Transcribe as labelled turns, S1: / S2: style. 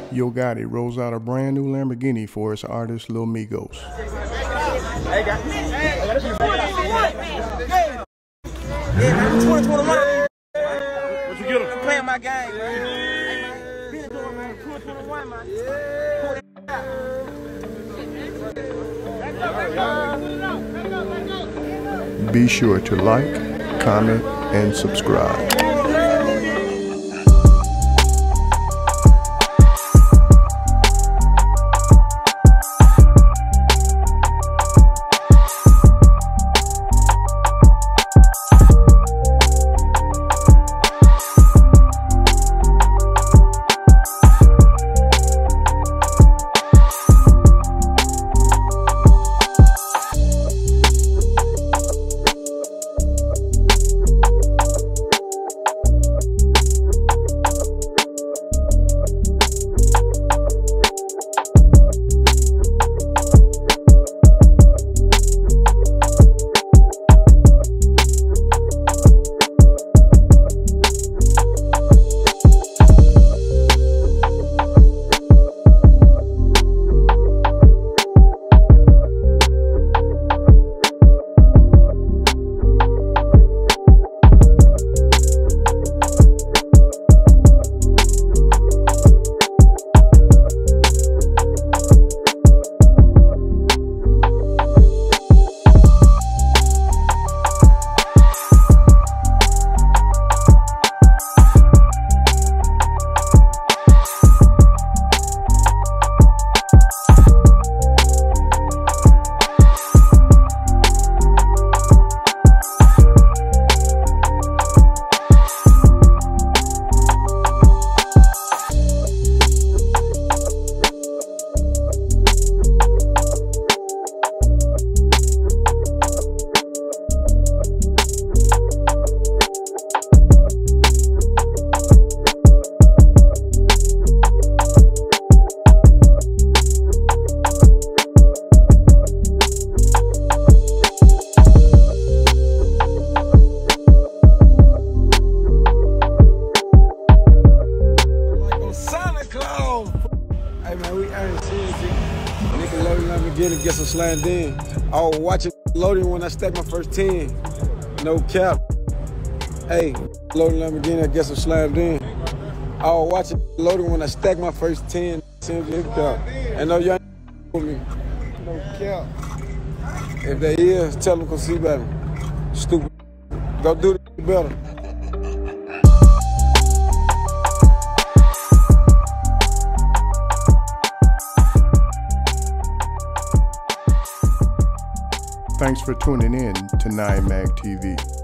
S1: Yo Gotti rolls out a brand new Lamborghini for his artist Lil Migos.
S2: Hey, guys. Yeah, man, 2021.
S3: What you get him?
S2: I'm playing my game, man. Been doing, man. 2021, man.
S1: Be sure to like, comment, and subscribe.
S4: Hey man, we ain't serious. Nickelodeon Lamborghini get some slammed in. I was watching Nickelodeon when I stacked my first 10. No cap. Hey, Nickelodeon Lamborghini, I get some slammed in. I was watching Nickelodeon when I stacked my first 10. And no young with me. No cap. If they is, tell them come see better. Stupid. Go do it better.
S1: Thanks for tuning in to 9 Mag TV.